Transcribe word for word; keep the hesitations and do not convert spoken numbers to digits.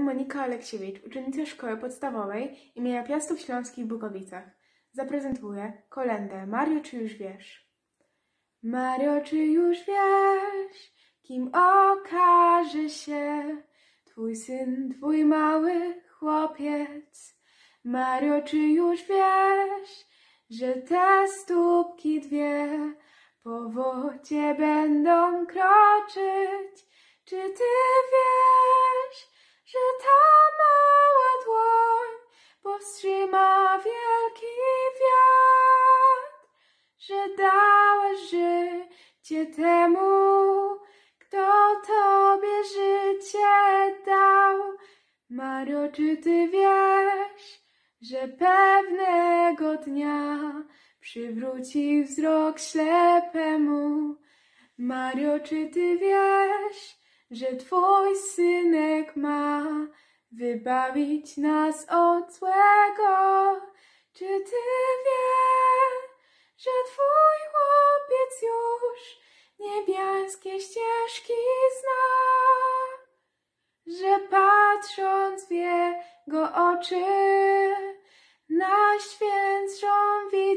Monika Aleksiewicz, uczennica szkoły podstawowej imienia Piastów Śląskich w Bukowicach. Zaprezentuję kolędę Mario, czy już wiesz? Mario, czy już wiesz, kim okaże się twój syn, twój mały chłopiec? Mario, czy już wiesz, że te stópki dwie po wodzie będą kroczyć? Czy ty wiesz, że ta mała dłoń powstrzyma wielki wiatr? Że dałeś życie temu, kto tobie życie dał? Mario, czy ty wiesz, że pewnego dnia przywróci wzrok ślepemu? Mario, czy ty wiesz, że twój synek ma wybawić nas od złego? Czy ty wiesz, że twój chłopiec już niebieskie ścieżki zna? Że patrząc w jego oczy, najświętszą widzę